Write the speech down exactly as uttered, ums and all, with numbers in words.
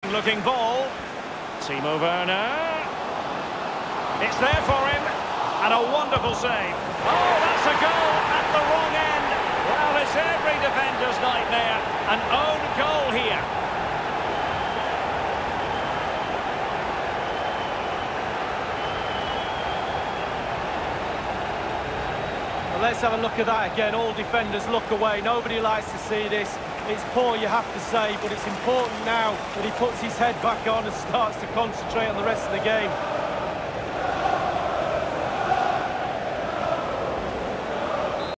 looking ball. Timo Werner. It's there for him. And a wonderful save. Oh, that's a goal at the wrong end. Well, it's every defender's nightmare. An own goal here. Well, let's have a look at that again. All defenders look away. Nobody likes to see this. It's poor, you have to say, but it's important now that he puts his head back on and starts to concentrate on the rest of the game.